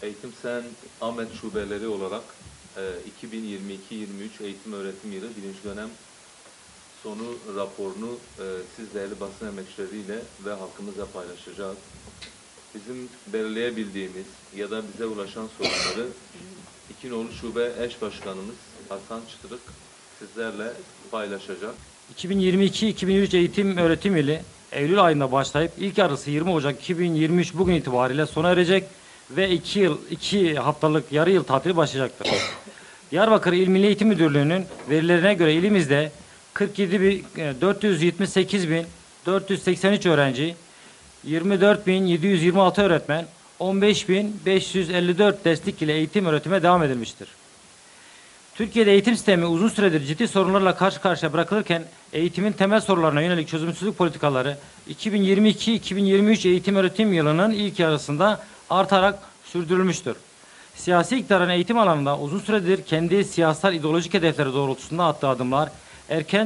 Eğitim Sen Ahmet şubeleri olarak 2022-23 eğitim öğretim yılı birinci dönem sonu raporunu siz değerli basın emekçileriyle ve halkımızla paylaşacağız. Bizim belirleyebildiğimiz ya da bize ulaşan sorunları İkinoğlu Şube Eş Başkanımız Hasan Çıtırık sizlerle paylaşacak. 2022-2023 eğitim öğretim yılı Eylül ayında başlayıp ilk yarısı 20 Ocak 2023 bugün itibariyle sona erecek ve 2 haftalık yarı yıl tatili başlayacaktır. Diyarbakır İl Milli Eğitim Müdürlüğü'nün verilerine göre ilimizde 483 öğrenci, 24.726 öğretmen, 15.554 destek ile eğitim öğretime devam edilmiştir. Türkiye'de eğitim sistemi uzun süredir ciddi sorunlarla karşı karşıya bırakılırken eğitimin temel sorularına yönelik çözümsüzlük politikaları 2022-2023 eğitim öğretim yılının ilk yarısında artarak sürdürülmüştür. Siyasi iktidarın eğitim alanında uzun süredir kendi siyasal ideolojik hedefleri doğrultusunda attığı adımlar, erken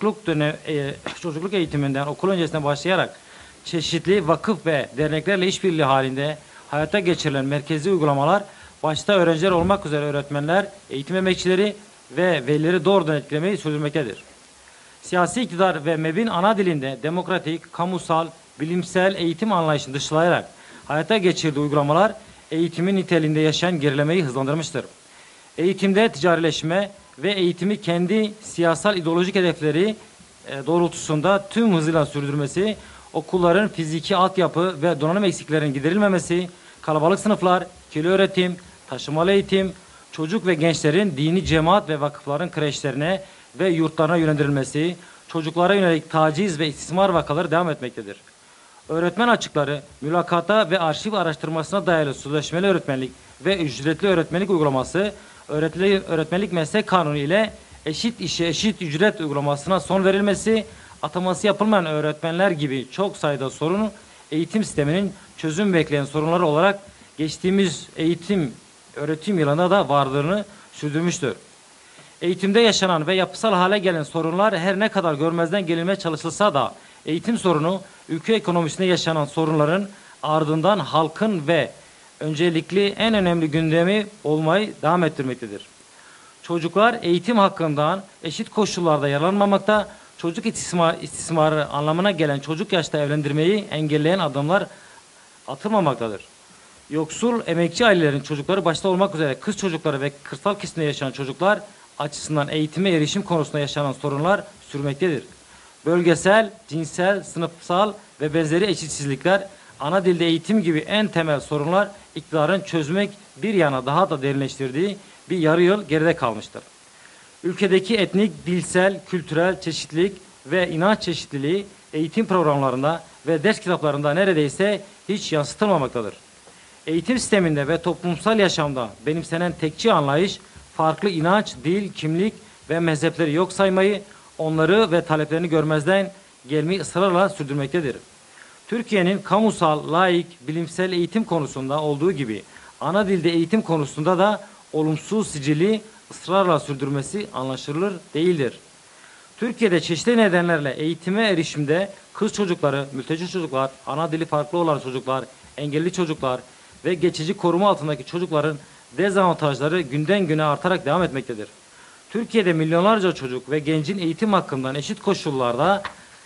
çocukluk eğitiminden okul öncesine başlayarak çeşitli vakıf ve derneklerle işbirliği halinde hayata geçirilen merkezi uygulamalar, başta öğrenciler olmak üzere öğretmenler, eğitim emekçileri ve velileri doğrudan etkilemeyi sürdürmektedir. Siyasi iktidar ve MEB'in ana dilinde demokratik, kamusal, bilimsel eğitim anlayışını dışlayarak hayata geçirdiği uygulamalar eğitimin niteliğinde yaşayan gerilemeyi hızlandırmıştır. Eğitimde ticarileşme ve eğitimi kendi siyasal ideolojik hedefleri doğrultusunda tüm hızıyla sürdürmesi, okulların fiziki altyapı ve donanım eksiklerinin giderilmemesi, kalabalık sınıflar, ikili öğretim, taşımalı eğitim, çocuk ve gençlerin dini cemaat ve vakıfların kreşlerine ve yurtlarına yönlendirilmesi, çocuklara yönelik taciz ve istismar vakaları devam etmektedir. Öğretmen açıkları, mülakata ve arşiv araştırmasına dayalı sözleşmeli öğretmenlik ve ücretli öğretmenlik uygulaması, öğretmenlik meslek kanunu ile eşit işe eşit ücret uygulamasına son verilmesi, ataması yapılmayan öğretmenler gibi çok sayıda sorunu eğitim sisteminin çözüm bekleyen sorunları olarak geçtiğimiz öğretim yılında da varlığını sürdürmüştür. Eğitimde yaşanan ve yapısal hale gelen sorunlar her ne kadar görmezden gelinmeye çalışılsa da eğitim sorunu ülke ekonomisinde yaşanan sorunların ardından halkın ve öncelikli en önemli gündemi olmayı devam ettirmektedir. Çocuklar eğitim hakkından eşit koşullarda yararlanmamakta, çocuk istismarı anlamına gelen çocuk yaşta evlendirmeyi engelleyen adımlar atılmamaktadır. Yoksul emekçi ailelerin çocukları başta olmak üzere kız çocukları ve kırsal kesimde yaşayan çocuklar açısından eğitime erişim konusunda yaşanan sorunlar sürmektedir. Bölgesel, cinsel, sınıfsal ve benzeri eşitsizlikler, ana dilde eğitim gibi en temel sorunlar iktidarın çözmek bir yana daha da derinleştirdiği bir yarı yıl geride kalmıştır. Ülkedeki etnik, dilsel, kültürel çeşitlilik ve inanç çeşitliliği eğitim programlarında ve ders kitaplarında neredeyse hiç yansıtılmamaktadır. Eğitim sisteminde ve toplumsal yaşamda benimsenen tekçi anlayış, farklı inanç, dil, kimlik ve mezhepleri yok saymayı, onları ve taleplerini görmezden gelmeyi ısrarla sürdürmektedir. Türkiye'nin kamusal, laik, bilimsel eğitim konusunda olduğu gibi ana dilde eğitim konusunda da olumsuz sicili ısrarla sürdürmesi anlaşılır değildir. Türkiye'de çeşitli nedenlerle eğitime erişimde kız çocukları, mülteci çocuklar, ana dili farklı olan çocuklar, engelli çocuklar ve geçici koruma altındaki çocukların dezavantajları günden güne artarak devam etmektedir. Türkiye'de milyonlarca çocuk ve gencin eğitim hakkından eşit koşullarda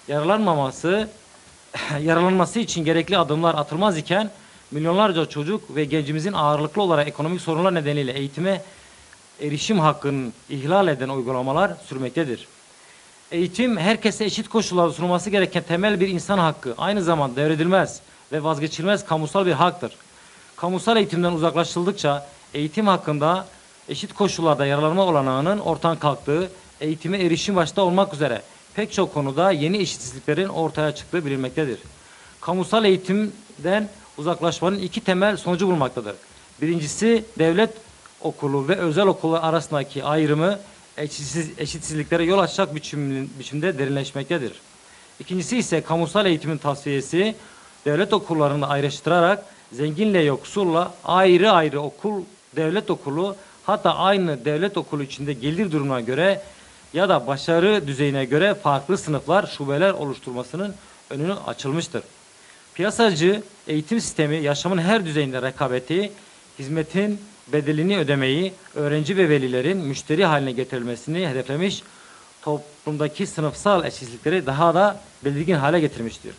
yararlanması için gerekli adımlar atılmaz iken milyonlarca çocuk ve gencimizin ağırlıklı olarak ekonomik sorunlar nedeniyle eğitime erişim hakkını ihlal eden uygulamalar sürmektedir. Eğitim herkese eşit koşullarda sunulması gereken temel bir insan hakkı, aynı zamanda devredilmez ve vazgeçilmez kamusal bir haktır. Kamusal eğitimden uzaklaşıldıkça eğitim hakkında eşit koşullarda yararlanma olanağının ortadan kalktığı, eğitime erişim başta olmak üzere pek çok konuda yeni eşitsizliklerin ortaya çıktığı bilinmektedir. Kamusal eğitimden uzaklaşmanın iki temel sonucu bulunmaktadır. Birincisi, devlet okulu ve özel okullar arasındaki ayrımı eşitsizliklere yol açacak biçimde derinleşmektedir. İkincisi ise kamusal eğitimin tasfiyesi, devlet okullarını ayrıştırarak zenginle yoksulla ayrı ayrı okul, devlet okulu, hatta aynı devlet okulu içinde gelir durumuna göre ya da başarı düzeyine göre farklı sınıflar, şubeler oluşturmasının önünü açılmıştır. Piyasacı eğitim sistemi yaşamın her düzeyinde rekabeti, hizmetin bedelini ödemeyi öğrenci ve velilerin müşteri haline getirilmesini hedeflemiş, toplumdaki sınıfsal eşitsizlikleri daha da belirgin hale getirmiştir.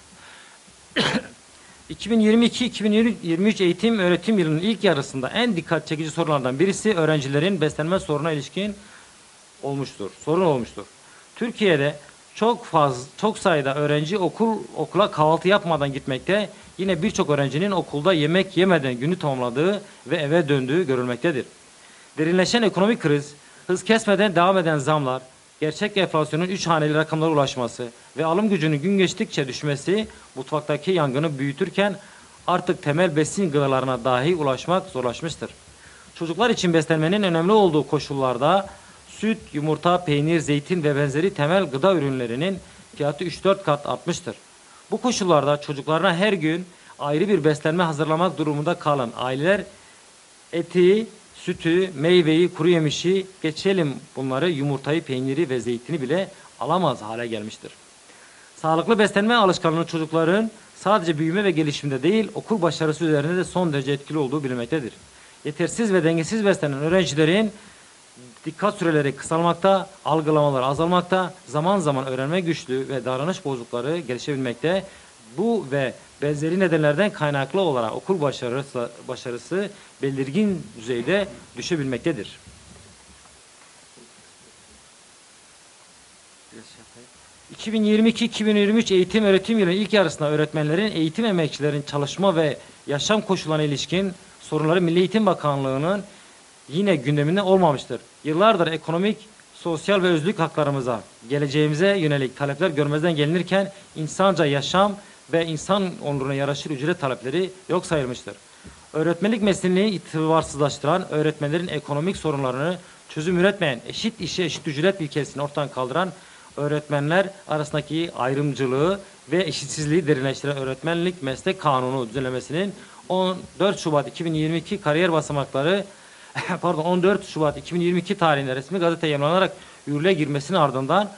2022-2023 eğitim öğretim yılının ilk yarısında en dikkat çekici sorunlardan birisi öğrencilerin beslenme sorununa ilişkin sorun olmuştur. Türkiye'de çok sayıda öğrenci okula kahvaltı yapmadan gitmekte, yine birçok öğrencinin okulda yemek yemeden günü tamamladığı ve eve döndüğü görülmektedir. Derinleşen ekonomik kriz, hız kesmeden devam eden zamlar, gerçek enflasyonun 3 haneli rakamlara ulaşması ve alım gücünün gün geçtikçe düşmesi mutfaktaki yangını büyütürken artık temel besin gıdalarına dahi ulaşmak zorlaşmıştır. Çocuklar için beslenmenin önemli olduğu koşullarda süt, yumurta, peynir, zeytin ve benzeri temel gıda ürünlerinin fiyatı 3-4 kat artmıştır. Bu koşullarda çocuklarına her gün ayrı bir beslenme hazırlamak durumunda kalan aileler eti, sütü, meyveyi, kuru yemişi, geçelim bunları, yumurtayı, peyniri ve zeytini bile alamaz hale gelmiştir. Sağlıklı beslenme alışkanlığı çocukların sadece büyüme ve gelişimde değil, okul başarısı üzerinde de son derece etkili olduğu bilinmektedir. Yetersiz ve dengesiz beslenen öğrencilerin dikkat süreleri kısalmakta, algılamaları azalmakta, zaman zaman öğrenme güçlüğü ve davranış bozuklukları gelişebilmekte. Bu ve benzeri nedenlerden kaynaklı olarak okul başarısı belirgin düzeyde düşebilmektedir. 2022-2023 eğitim öğretim yılının ilk yarısında öğretmenlerin, eğitim emekçilerin çalışma ve yaşam koşullarına ilişkin sorunları Milli Eğitim Bakanlığı'nın yine gündeminde olmamıştır. Yıllardır ekonomik, sosyal ve özlük haklarımıza, geleceğimize yönelik talepler görmezden gelinirken insanca yaşam ve insan onuruna yaraşır ücret talepleri yok sayılmıştır. Öğretmenlik mesleğini itibarsızlaştıran, öğretmenlerin ekonomik sorunlarını çözüm üretmeyen, eşit işe eşit ücret ilkesini ortadan kaldıran, öğretmenler arasındaki ayrımcılığı ve eşitsizliği derinleştiren öğretmenlik meslek kanunu düzenlemesinin 14 Şubat 2022 kariyer basamakları 14 Şubat 2022 tarihinde resmi gazete yayımlanarak yürürlüğe girmesinin ardından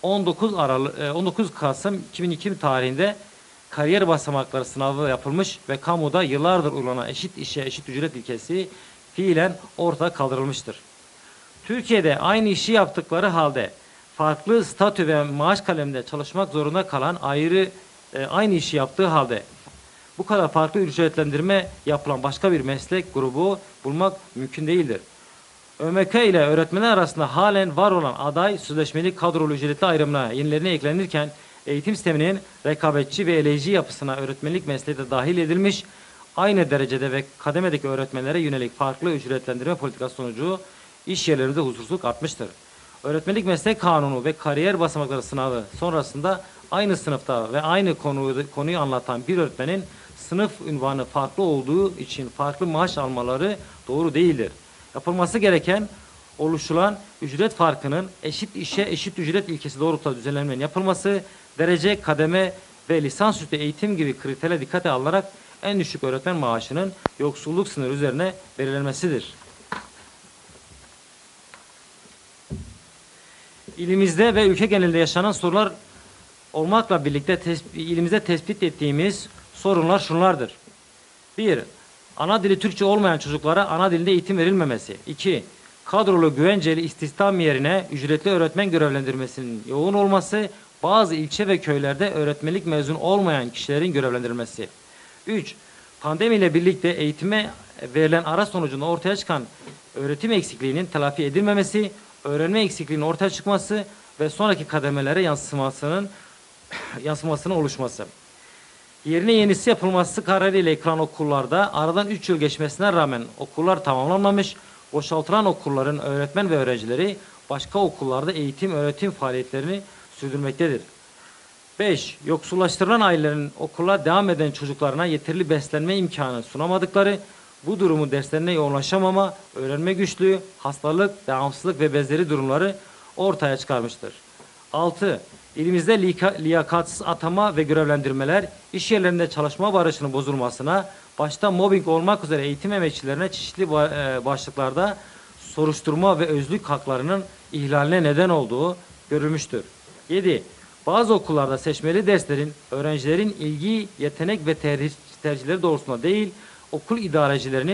19 Kasım 2002 tarihinde kariyer basamakları sınavı yapılmış ve kamuda yıllardır uygulanan eşit işe eşit ücret ilkesi fiilen ortadan kaldırılmıştır. Türkiye'de aynı işi yaptıkları halde farklı statü ve maaş kaleminde çalışmak zorunda kalan aynı işi yaptığı halde bu kadar farklı ücretlendirme yapılan başka bir meslek grubu bulmak mümkün değildir. ÖMK ile öğretmenler arasında halen var olan aday sözleşmeli kadrolu ücretli ayrımına yenilerine eklenirken eğitim sisteminin rekabetçi ve eleyici yapısına öğretmenlik mesleği de dahil edilmiş, aynı derecede ve kademedeki öğretmenlere yönelik farklı ücretlendirme politikası sonucu iş yerlerinde huzursuzluk artmıştır. Öğretmenlik meslek kanunu ve kariyer basamakları sınavı sonrasında aynı sınıfta ve aynı konuyu anlatan bir öğretmenin sınıf unvanı farklı olduğu için farklı maaş almaları doğru değildir. Yapılması gereken oluşulan ücret farkının eşit işe eşit ücret ilkesi doğrultusunda düzenlenmenin yapılması, derece, kademe ve lisansüstü eğitim gibi kriterlere dikkate alınarak en düşük öğretmen maaşının yoksulluk sınırı üzerine belirlenmesidir. İlimizde ve ülke genelinde yaşanan sorunlar olmakla birlikte ilimizde tespit ettiğimiz sorunlar şunlardır. 1. Ana dili Türkçe olmayan çocuklara ana dilinde eğitim verilmemesi. 2. Kadrolu güvenceli istihdam yerine ücretli öğretmen görevlendirmesinin yoğun olması, bazı ilçe ve köylerde öğretmenlik mezun olmayan kişilerin görevlendirilmesi. 3. Pandemiyle birlikte eğitime verilen ara sonucunda ortaya çıkan öğretim eksikliğinin telafi edilmemesi, öğrenme eksikliğinin ortaya çıkması ve sonraki kademelere yansımasının oluşması. Yerine yenisi yapılması kararıyla yıkılan okullarda aradan 3 yıl geçmesine rağmen okullar tamamlanmamış, boşaltılan okulların öğretmen ve öğrencileri başka okullarda eğitim öğretim faaliyetlerini sürdürmektedir. 5. Yoksullaştırılan ailelerin okula devam eden çocuklarına yeterli beslenme imkanı sunamadıkları, bu durumu derslerine yoğunlaşamama, öğrenme güçlüğü, hastalık, devamsızlık ve benzeri durumları ortaya çıkarmıştır. 6. İlimizde liyakatsız atama ve görevlendirmeler, iş yerlerinde çalışma barışının bozulmasına, başta mobbing olmak üzere eğitim emekçilerine çeşitli başlıklarda soruşturma ve özlük haklarının ihlaline neden olduğu görülmüştür. 7. Bazı okullarda seçmeli derslerin öğrencilerin ilgi, yetenek ve tercihleri doğrultusunda değil, okul idarecilerinin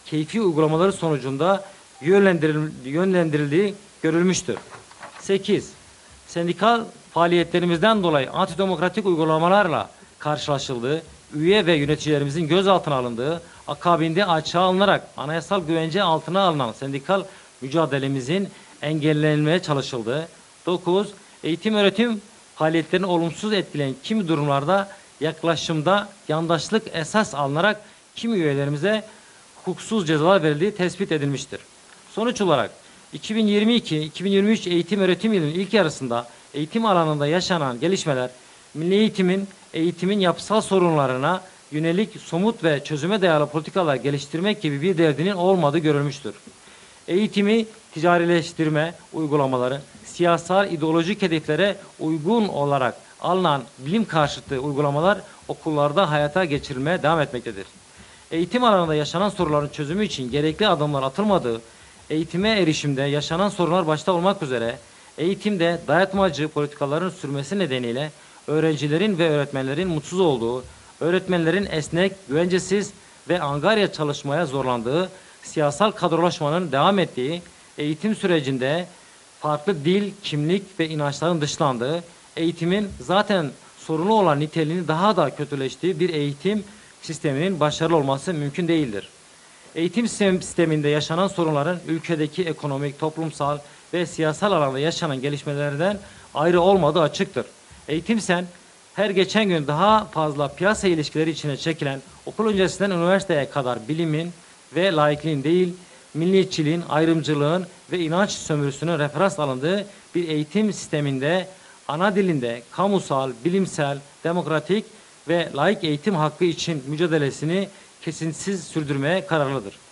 keyfi uygulamaları sonucunda yönlendirildiği görülmüştür. 8. Sendikal faaliyetlerimizden dolayı antidemokratik uygulamalarla karşılaşıldığı, üye ve yöneticilerimizin gözaltına alındığı, akabinde açığa alınarak anayasal güvence altına alınan sendikal mücadelemizin engellenmeye çalışıldığı. 9. Eğitim öğretim faaliyetlerini olumsuz etkileyen kimi durumlarda yaklaşımda yandaşlık esas alınarak kimi üyelerimize hukuksuz cezalar verildiği tespit edilmiştir. Sonuç olarak 2022-2023 eğitim öğretim yılının ilk yarısında eğitim alanında yaşanan gelişmeler, milli eğitimin yapısal sorunlarına yönelik somut ve çözüme dayalı politikalar geliştirmek gibi bir derdinin olmadığı görülmüştür. Eğitimi ticarileştirme uygulamaları, siyasal ideolojik hedeflere uygun olarak alınan bilim karşıtı uygulamalar okullarda hayata geçirilmeye devam etmektedir. Eğitim alanında yaşanan sorunların çözümü için gerekli adımlar atılmadığı, eğitime erişimde yaşanan sorunlar başta olmak üzere eğitimde dayatmacı politikaların sürmesi nedeniyle öğrencilerin ve öğretmenlerin mutsuz olduğu, öğretmenlerin esnek, güvencesiz ve angarya çalışmaya zorlandığı, siyasal kadrolaşmanın devam ettiği, eğitim sürecinde farklı dil, kimlik ve inançların dışlandığı, eğitimin zaten sorunu olan niteliğini daha da kötüleştiği bir eğitim sisteminin başarılı olması mümkün değildir. Eğitim sisteminde yaşanan sorunların ülkedeki ekonomik, toplumsal ve siyasal alanda yaşanan gelişmelerden ayrı olmadığı açıktır. Eğitim her geçen gün daha fazla piyasa ilişkileri içine çekilen, okul öncesinden üniversiteye kadar bilimin ve laikliğin değil, milliyetçiliğin, ayrımcılığın ve inanç sömürüsünün referans alındığı bir eğitim sisteminde ana dilinde kamusal, bilimsel, demokratik ve laik eğitim hakkı için mücadelesini kesintisiz sürdürmeye kararlıdır.